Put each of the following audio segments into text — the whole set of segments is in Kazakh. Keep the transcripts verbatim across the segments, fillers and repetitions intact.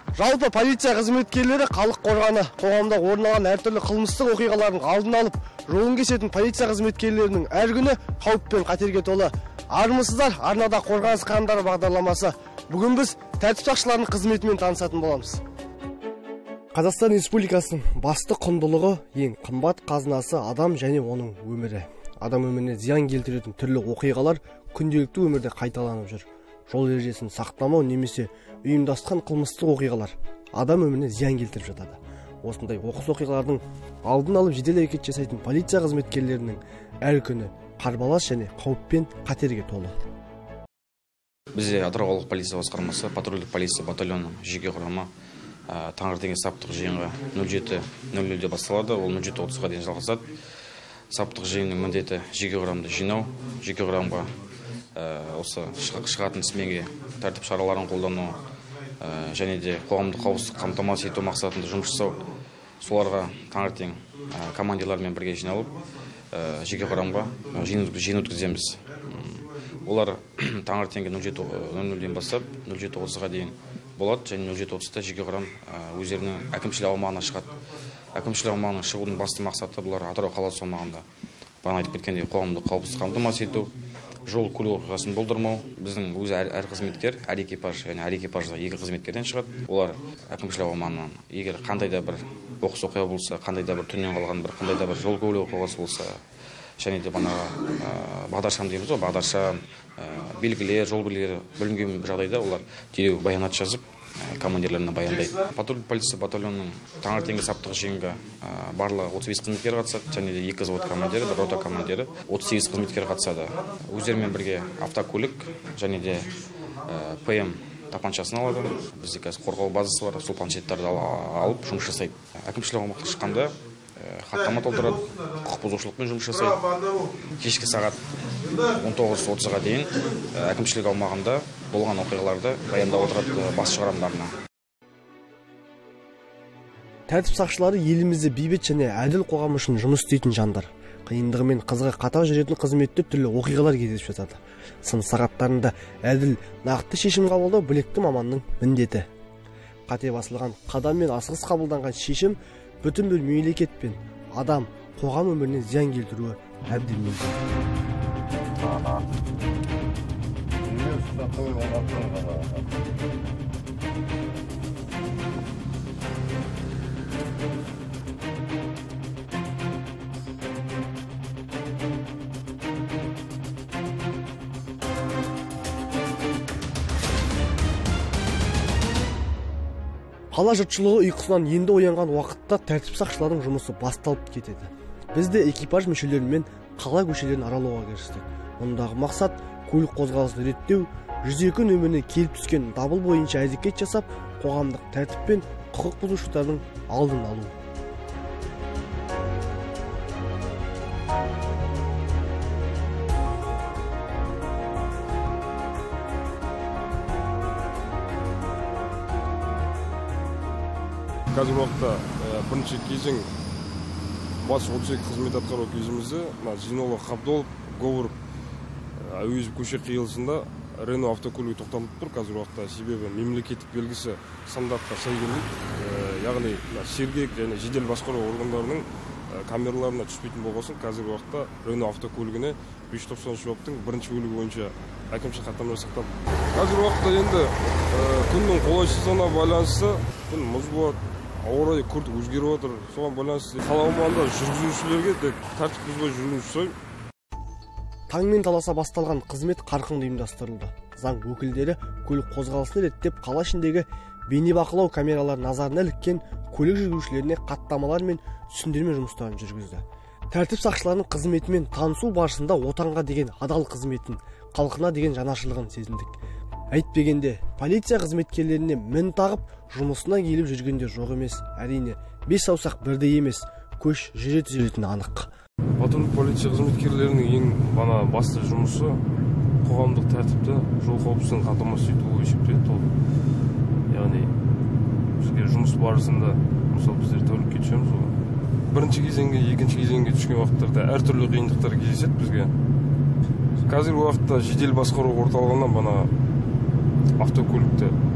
Жалпы полиция қызметкерлері халық қорғаны, қоғамда орын алған әртүрлі қылмыстық оқиғалардың алдын алып, жолын кесетін полиция қызметкерлерінің әр күні қауіп пен қатерге толы. Армысыздар, арнада қорғаныс қадамдары бағдарламасы. Бүгін біз тәртіп сақшыларының қызметімен танысатын боламыз. Қазақстан Республикасының басты құндылығы ең қымбат қазынасы адам және оның өмірі. Адам өміріне зиян келтіретін түрлі оқиғалар күнделікті өмірде қайталанып жүр. Жол ережесін сақтамау немесе ұйымдасқан қылмыстық оқиғалар адам өміріне зиян келтіріп жатады. Осындай оқыс оқиғалардың алдын алып жедел әрекет жасайтын полиция қызметкерлерінің әр күні қарбалас және қауіппен қатерге толы. Бізде Атырау қалалық полиция басқармасы патрульдік полиция батальонының жеке құрамы таңертеңгі саптық жиынға нөл жеті нөл нөлде басталады, ол нөл жеті отызға дейін жалғасады. Саптық жиынның міндеті жеке құрамды жинау, жеке құрамға осы шығатын сменге тәртіп шараларын қолдану және де қоғамдық қауіпсіздікті қамтамасыз ету мақсатында жұмыс жасау. Соларға таңертең командирлармен бірге жиналып жеке құрамға жиын өткіземіз. Олар таңертеңгі нөл жеті нөл нөлден бастап нөл жеті отызға дейін болады және нөл жеті отызда жеке құрам өздерінің әкімшілік аумағына шығады. Әкімшілік аумағына шығудың басты мақсаты бұлар Атырау қаласы аумағында бұрын айтып кеткендей қоғамдық қауіпсіздікті қамтамасыз ету, жол көлік оқиғасын болдырмау. Біздің өзі әр қызметкер, әр экипаж, яғни әр экипажда екі қызметкерден шығады. Олар әкімшілік аумағынан егер қандай да бір оқыс оқиға болса, қандай да бір түннен қалған бір қандай да бір жол көлік оқиғасы болса, және де бана бағдаршам дейміз ғой, бағдаршам, белгілер, жол белгілері бүлінген жағдайда олар дереу баянат жазып командирлеріне баяндайды. Патрульдік полиция батальонының таңертеңгі саптық жиынға барлығы отыз бес қызметкер қатысады, және де екі взвод командирі, бір рота командирі, отыз сегіз қызметкер қатысады. Өздерімен бірге автокөлік және де ПМ тапаншасын алады. Бізде қазір қорғау базасы бар, сол планшеттерді алып жұмыс жасайды. Әкімшілік аумаққа шыққанда хаттама толтырады, құқық бұзушылықпен жұмыс жасайды. Кешкі сағат он тоғыз отызға дейін әкімшілік аумағында болған оқиғаларды баяндап отырады бас шығарамдарына. Тәртіп сақшылары елімізде бейбіт және әділ қоғам үшін жұмыс істейтін жандар. Қиындығы мен қызығы қатар жүретін қызметте түрлі оқиғалар кездесіп жатады. Сын сағаттарында әділ, нақты шешім қабылдау білікті маманның міндеті. Қате басылған қадам мен асығыс қабылданған шешім бүтін бір мемлекет пен адам, қоғам өміріне зиян келтіруі әбден мүмкін. Қала жұртшылығы ұйқысынан енді оянған уақытта тәртіп сақшыларының жұмысы басталып кетеді. Біз де экипаж мүшелерімен қала көшелерін аралауға кірістік. Мұндағы мақсат көлік қозғалысын реттеу, жүз екі нөміріне келіп түскен дабыл бойынша әрекет жасап, қоғамдық тәртіп пен құқық бұзушылықтардың алдын алу. Қазір уақытта бірінші кезең батыс отыз екі қызмет атқару кезімізде Зейнолла Қабдолов, Говоров әуезов көше қиылысында Рено автокөлігі тоқтатылып тұр. Қазір уақытта себебі мемлекеттік белгісі стандартқа сай келмейді. Яғни сергек және жедел басқару органдарының камераларына түспейтін болғасын, қазір уақытта Рено автокөлігіне бес жүз тоқсан үш баптың бірінші бөлігі бойынша әкімшілік хаттама жасақталды. Қазір уақытта енді күннің қолайсыздығына байланысты күн мұз болады, ауа райы күрт өзгеріп отыр. Соған байланысты қала аумағында жүргізушілерге тәртіп бұзбай жүруін сұраймын. Таңмен таласа басталған қызмет қарқынды ұйымдастырылды. Заң өкілдері көлік қозғалысын реттеп, қала ішіндегі бейнебақылау камералар назарына іліккен көлік жүргізушілеріне хаттамалар мен түсіндірме жұмыстарын жүргізді. Тәртіп сақшыларының қызметімен танысу барысында отанға деген адал қызметін, халқына деген жанашырлығын сезіндік. Әйтпегенде, полиция қызметкерлеріне мін тағып, жұмысына келіп жүргендер жоқ емес. Әрине, бес саусақ бірдей емес, көш жүре түзелетіні анық. Патрульдік полиция қызметкерлерінің ең бана басты жұмысы қоғамдық тәртіпті, жол қауіпсіздігін қамтамасыз ету есептеледі. Яғни бізге жұмыс барысында, мысалы біздер тәулікке түсеміз ғой. Бірінші кезеңге, екінші кезеңге түскен уақыттарда әртүрлі қиындықтар кездеседі бізге. Қазіргі уақытта жедел басқару орталығынан бана автокөлікті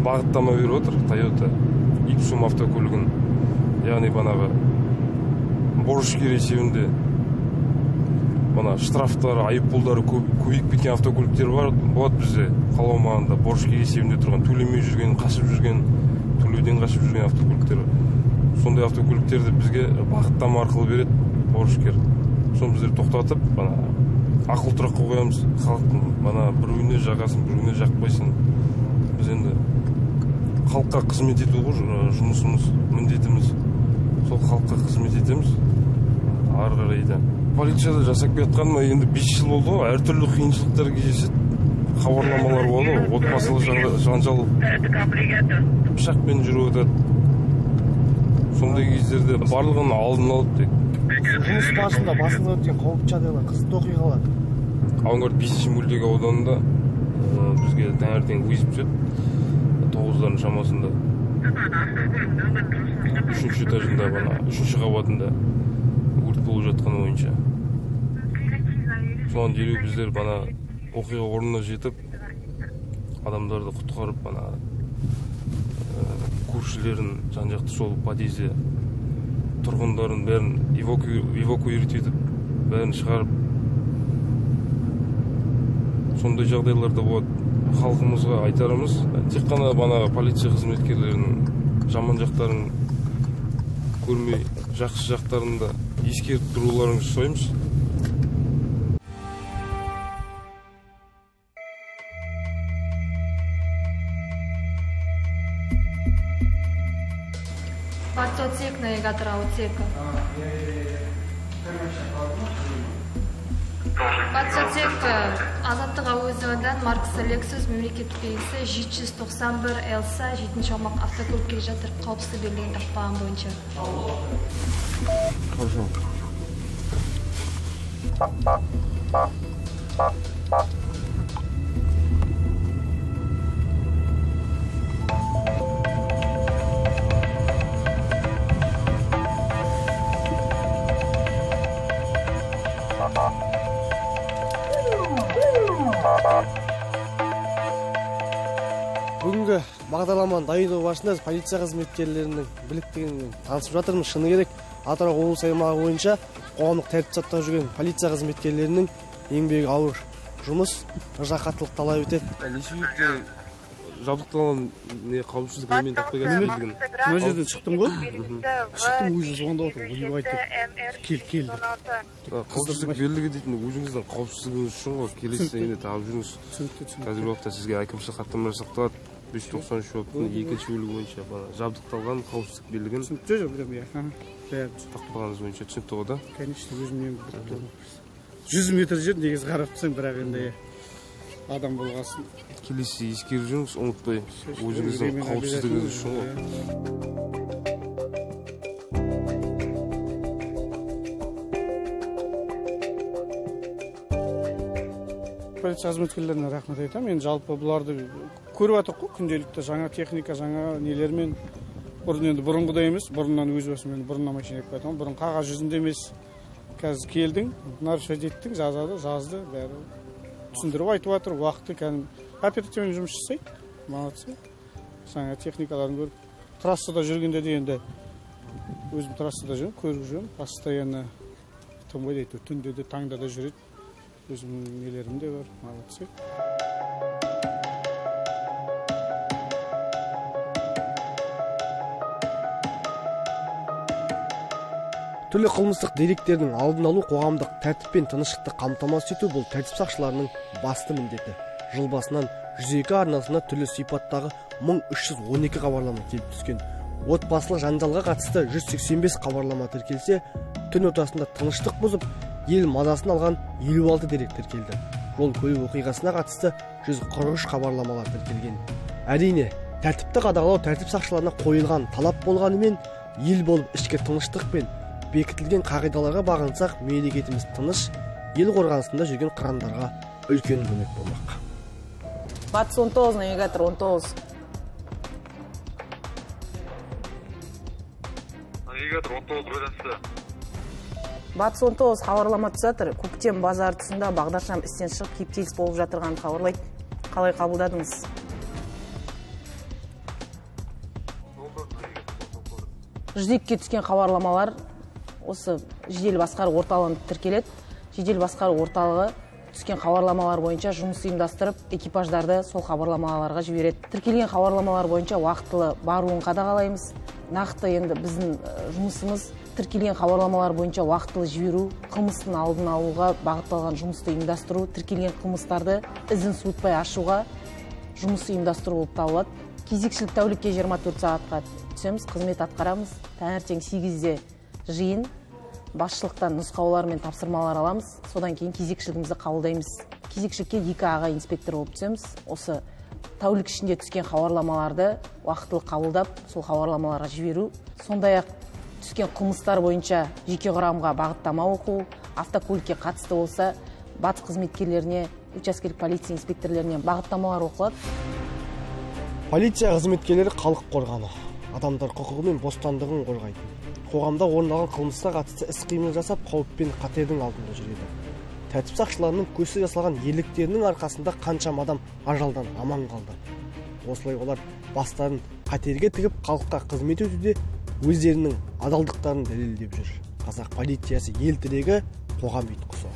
бағыттама беріп отыр Toyota Ipsum автокөлігін, яғни банағы борышкер есебінде бана штрафтары, айыппұлдары көбейіп кеткен автокөліктер бар. Болады бізде қала аумағында борышкер есебінде тұрған, төлемей жүрген, қашып жүрген, төлеуден қашып жүрген автокөліктер. Сондай автокөліктерді бізге бағыттама арқылы береді борышкер. Соны біздер тоқтатып, бана ақыл тұраққа қоямыз. Халықтың бана біреуіне жағасын, біреуіне жақпайсын. Біз енді халыққа қызмет ету ғой жұмысымыз, міндетіміз. Сол халыққа қызмет етеміз. Ары қарай да. Полицияда жасап жатқаныма енді бес жыл болды ғой. Әртүрлі қиыншылықтар кездеседі. Хабарламалар болды. Отбасылық жанжал пышақпен жүріп өтеді. Сондай кездерде барлығын алдын алып дейді. Жұмыс барысында басында өткен қауіпті жағдайлар, қызықты оқиғалар. Авангард бесінші мөлтек ауданында бізге таңертең вызов түседі. тоғыздардың шамасында. Үшінші этажында бана, үшінші қабатында өрт болып жатқан бойынша. Соған дереу біздер бана оқиға орнына жетіп, адамдарды құтқарып, бана көршілерін, жан-жақты сол подъезде тұрғындарын бәрін эвакуировать етіп, бәрін шығарып, сондай жағдайларда болады. Халқымызға айтарымыз, тек қана бана полиция қызметкерлерінің жаман жақтарын көрмей, жақсы жақтарын да ескеріп тұруларыңызды сұраймыз. Отсек навигатора отсека. Отсек Азаттық әуезовадан маркасы Lexus мемлекеттік белгісі жеті жүз тоқсан бір Элса жетінші аумақ автокөлік келе жатыр, қауіпсіздік белгілерін тақпаған бойынша. Хорошо. Бүгінгі бағдарламаны дайындау барысында полиция қызметкерлерінің біліктілігімен танысып жатырмыз. Шыны керек, Атырау облыс аймағы бойынша қоғамдық тәртіп сақтап жүрген полиция қызметкерлерінің еңбегі ауыр жұмыс, ыждахаттылық талап етеді. Нешеуікте жабдықталған қауіпсіздік елемент тақпай келген. Мына жерден шықтым ғой. Шықтым, өзі звондап отыр. Бұйып айтып, кел, кел деп. Қауіпсіздік белгілігі дейтін өзіңіздің қауіпсіздігіңіз үшін ғой, келесі енді тағып жүріңіз. Қазіргі уақытта сізге әкімшілік хаттама жасақталады. бес жүз тоқсан үш баптың екінші бөлігі бойынша жабдықталған қауіпсіздік белгілігін тақпағаныңыз бойынша түсінікті ғой да? Конечно, өзімнен жүз метр жер негізі қарап тұрсаң, бірақ енді адам болғасын. Келесі ескеріп жүріңіз, ұмытпай, өзіңіздің қауіпсіздігіңіз үшін ғой. Полиция қызметкерлеріне рахмет айтамын. Мен жалпы бұларды көріп жатырмық қой, күнделікті жаңа техника, жаңа нелермен. Бұрын енді бұрынғыдай емес, бұрыннан өз басым бұрыннан машина екіп айтамын. Бұрын қағаз жүзінде емес. Қазір келдің, нарушать еттің, жазады, жазды, бәрі түсіндіріп айтып жатыр. Уақытты кәдімгі оперативмен жұмыс жасайды. Молодцы. Жаңа техникаларын көріп, трассада жүргенде де енді өзім трассада жүрмін, көріп жүрмін. Постоянно тынбайды әйтеуір, түнде де, таңда да жүреді. Өзімнің нелерім де бар, молодцы. Түрлі қылмыстық деректердің алдын алу, қоғамдық тәртіп пен тыныштықты қамтамасыз ету бұл тәртіп сақшыларының басты міндеті. Жыл басынан жүз екі арнасына түрлі сипаттағы мың үш жүз он екі хабарлама келіп түскен. Отбасылық жанжалға қатысты жүз сексен бес хабарлама тіркелсе, түн ортасында тыныштық бұзып, ел мазасын алған елу алты дерек тіркелді. Жол көлік оқиғасына қатысты жүз қырық үш хабарламалар тіркелген. Әрине, тәртіпті қадағалау тәртіп сақшыларына қойылған талап болғанымен, ел болып ішкі тыныштық пен бекітілген қағидаларға бағынсақ, мемлекетіміз тыныш, ел қорғанысында жүрген қырандарға үлкен көмек болмақ. Батыс он тоғыз, навигатор он тоғыз. Навигатор он тоғыз байланысты. Батыс он тоғыз хабарлама түсатыр. Көктем базар тұсында бағдаршам істен шығып, кептеліс болып жатырғанын хабарлайды. Қалай қабылдадыңыз? жүз екіге түскен хабарламалар осы жедел басқару орталығына тіркеледі. Жедел басқару орталығы түскен хабарламалар бойынша жұмыс ұйымдастырып, экипаждарды сол хабарламаларға жібереді. Тіркелген хабарламалар бойынша уақытылы баруын қадағалаймыз. Нақты енді біздің жұмысымыз тіркелген хабарламалар бойынша уақытылы жіберу, қылмыстың алдын алуға бағытталған жұмысты ұйымдастыру, тіркелген қылмыстарды ізін суытпай ашуға жұмыс ұйымдастыру болып табылады. Кезекшілік тәулікке жиырма төрт сағатқа түсеміз, қызмет атқарамыз. Таңертең сегізде жиын, басшылықтан нұсқаулар мен тапсырмалар аламыз. Содан кейін кезекшілігімізді қабылдаймыз. Кезекшілікке екі аға инспектор болып түсеміз. Осы тәулік ішінде түскен хабарламаларды уақытылы қабылдап, сол хабарламаларға жіберу. Сондай-ақ түскен қылмыстар бойынша жеке құрамға бағыттама оқу, автокөлікке қатысты болса, батыс қызметкерлеріне, учаскелік полиция инспекторлеріне бағыттамалар оқылады. Полиция қызметкерлері халық қорғаны, адамдар құқығы мен бостандығын қорғайды. Қоғамда орын алған қылмысқа қатысты іс-қимыл жасап, қауіп пен қатердің алдында жүреді. Тәртіп сақшыларының көзі жасалған ерліктерінің арқасында қаншама адам ажалдан аман қалды. Осылай олар бастарын қатерге тігіп, халыққа қызмет етуде өздерінің адалдықтарын дәлелдеп жүр. Қазақ полициясы ел тірегі, қоғам ұйытқысы.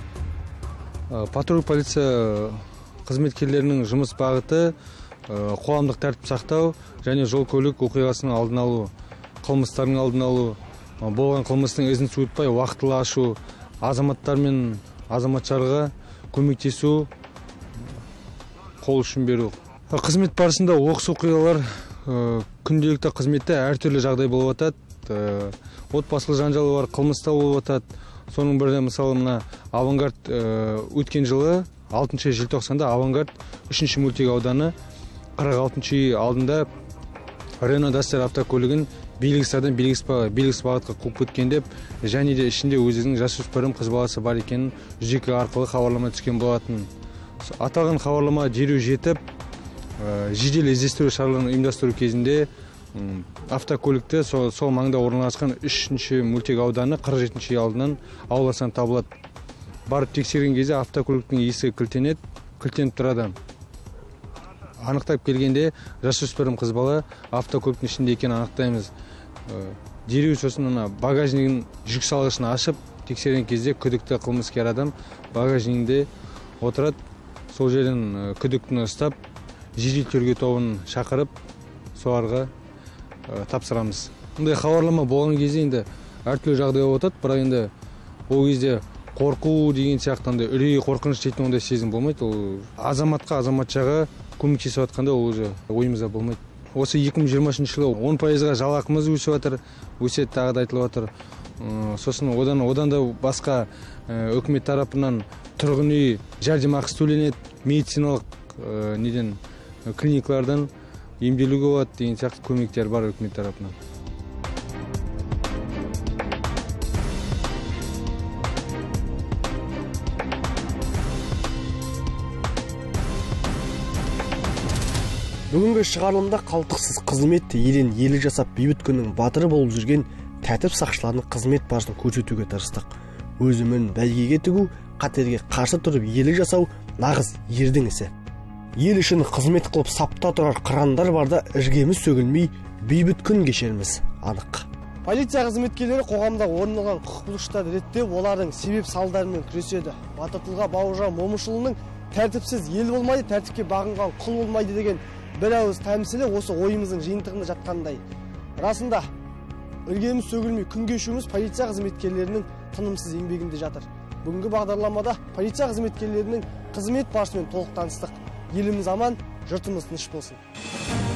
Патруль полиция қызметкерлерінің жұмыс бағыты қоғамдық тәртіп сақтау және жол көлік оқиғасының алдын алу, қылмыстардың алдын алу, болған қылмыстың ізін суытпай уақытылы ашу, азаматтар мен азаматшарға көмектесу, қол ұшын беру. Қызмет барысында оқыс оқиғалар күнделікті қызметте әртүрлі жағдай болып жатады. Отбасылық жанжалы бар, қылмыста болып жатады. Соның бірі мысалы мына Авангард өткен жылы алтыншы желтоқсанда Авангард үшінші мөлтек ауданы қырық алтыншы үй алдында Renault Duster автокөлігін белгісізден белгісіз бағытқа қуып кеткен деп, және де ішінде өзінің жасөспірім қыз баласы бар екенін жүз екі арқылы хабарлама түскен болатын. Аталған хабарлама дереу жетіп, жедел іздестіру шараларын ұйымдастыру кезінде автокөлікті сол, сол маңда орналасқан үшінші мөлтек ауданы қырық жетінші үй алдынан ауласынан табылады. Барып тексерген кезде автокөліктің есігі кілттенеді, кілттеніп тұрады. Анықтап келгенде жасөспірім қыз бала автокөліктің ішінде екенін анықтаймыз. Дереу сосын багажнигін жүк салғышын ашып тексерген кезде күдікті қылмыскер адам багажнигінде отырады. Сол жерден күдіктіні ұстап, жедел тергеу тобын шақырып, соларға тапсырамыз. Мұндай хабарлама болған кезде енді әртүрлі жағдай болып жатады, бірақ енді ол кезде қорқу деген сияқтанды, үрей, қорқыныш дейтін ондай сезім болмайды. Ол азаматқа, азаматшаға көмектесіп жатқанда ол уже ойымызда болмайды. Осы екі мың жиырмасыншы жылы он пайызға жалақымыз өсіп жатыр, өседі тағы да айтылып жатыр. Сосын одан одан да басқа үкімет тарапынан тұрғын үй жәрдемақысы төленеді, медициналық неден клиникалардан емделуге болады деген сияқты көмектер бар үкімет тарапынан. Бүгінгі шығарылымда қалтықсыз қызметті ерен елі жасап бейбіт күннің батыры болып жүрген тәртіп сақшыларының қызмет барысын көрсетуге тырыстық. Өз өмірін бәйгеге тігу, қатерге қарсы тұрып елі жасау нағыз ердің ісі. Ел үшін қызмет қылып сапта тұрар қырандар барда іргеміз сөгілмей бейбіт күн кешерміз анық. Полиция қызметкерлері қоғамда орын алған құқық бұзушылықтарды реттеп, олардың себеп салдарымен күреседі. Батыртұлға Бауыржан Момышұлының тәртіпсіз ел болмайды, тәртіпке бағынған құл болмайды деген бір ауыз тәмсілі осы ойымыздың жиынтығында жатқандай. Расында, іргеміз сөгілмей күн кешуіміз полиция қызметкерлерінің тынымсыз еңбегінде жатыр. Бүгінгі бағдарламада полиция қызметкерлерінің қызмет барысымен толық таныстық. Еліміз аман, жұртымыз тыныш болсын.